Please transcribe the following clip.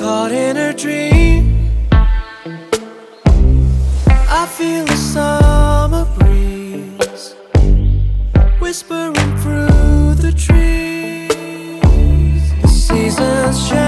caught in a dream. I feel the summer breeze whispering through the trees. The seasons change.